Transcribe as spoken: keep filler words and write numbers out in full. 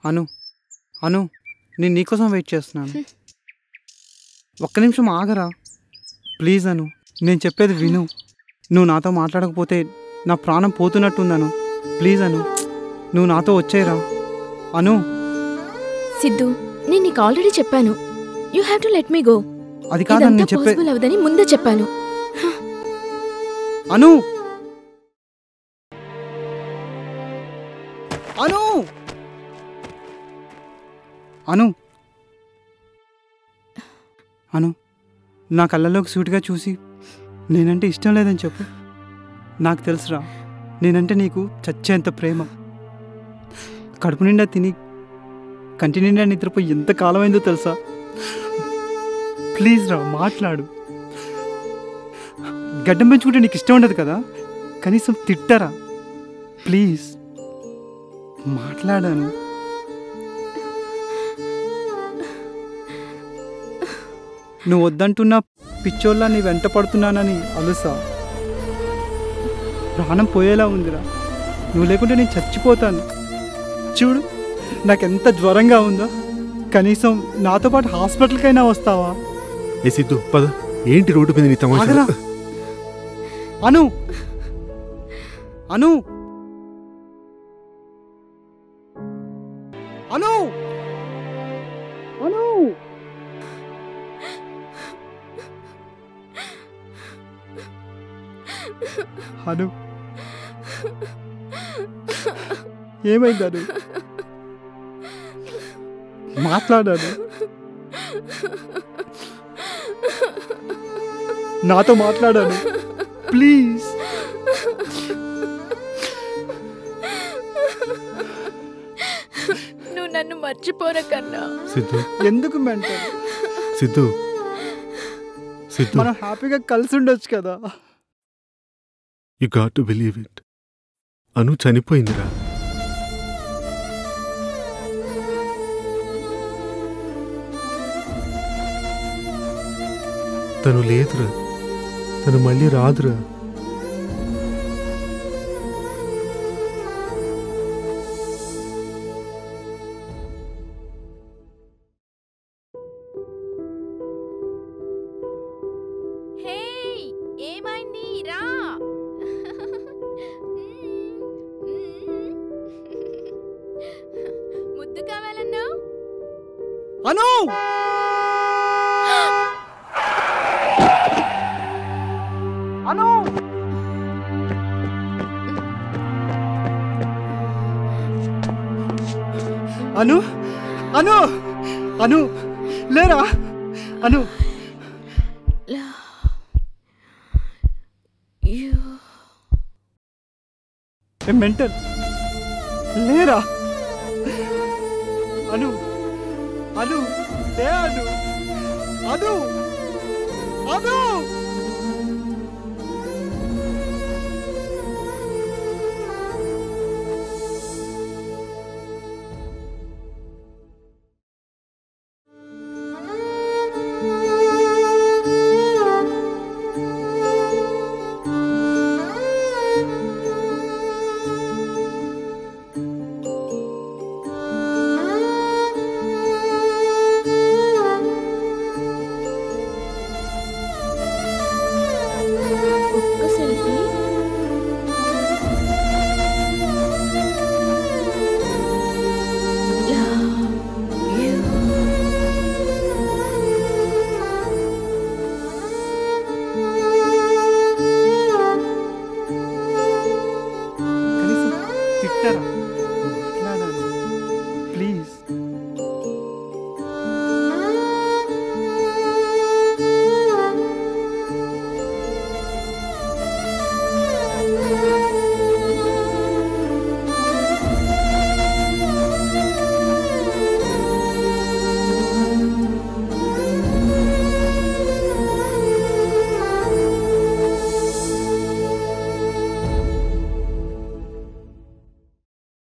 అను అను నేను నీకోసం వెయిట్ చేస్తున్నాను. ఒక్క నిమిషం ఆగరా ప్లీజ్. అను నేను చెప్పేది విను. నువ్వు నాతో మాట్లాడకపోతే నా ప్రాణం పోతున్నట్టుందను. ప్లీజ్ అను నువ్వు నాతో వచ్చేయరా. అను సిద్ధు, నేను నీకు ఆల్రెడీ చెప్పాను, you have to let me go. అది కాదని నేను చెప్పే పాసిబుల్ అవదని ముందే చెప్పాను. అను అను అను అను నా కళ్ళలోకి సూటిగా చూసి నేనంటే ఇష్టం లేదని చెప్పు. నాకు తెలుసురా నేనంటే నీకు చచ్చేంత ప్రేమ. కడుపు నిండా తిని కంటి నిండా నిద్రపోయి ఎంత కాలమైందో తెలుసా. ప్లీజ్ రా మాట్లాడు. గడ్డం పెంచుకుంటే నీకు ఇష్టం ఉండదు కదా, కనీసం తిట్టరా ప్లీజ్. మాట్లాడాను. నువ్వు వద్దంటున్నా పిచ్చోళ్ళ నీ వెంట పడుతున్నానని అలుసా. ప్రాణం పోయేలా ఉందిరా. నువ్వు లేకుంటే నేను చచ్చిపోతాను. చూడు నాకెంత జ్వరంగా ఉందో. కనీసం నాతో పాటు హాస్పిటల్కైనా వస్తావా? ఏ సిద్ధు పద. ఏంటి రోడ్డు మీద నీ తమాషా? అను అను అను అను అను ఏమైందను? మాట్లాడాను. నాతో మాట్లాడాను ప్లీజ్. నువ్వు నన్ను మర్చిపోరా కన్నా. సిద్ధు ఎందుకు మెంటల్? సిద్ధు సిద్ధు మనం హ్యాపీగా కలిసి ఉండొచ్చు కదా. You got to believe it. Anu చనిపోయిందిరా. తను లేదురా. తను మళ్ళీ రాదురా. ఏమైంది రా? ముద్దు కావాలన్నా? అను అను అను అను అను లేరా అను. మెంటల్ లేరా అను అను లే అను అను అను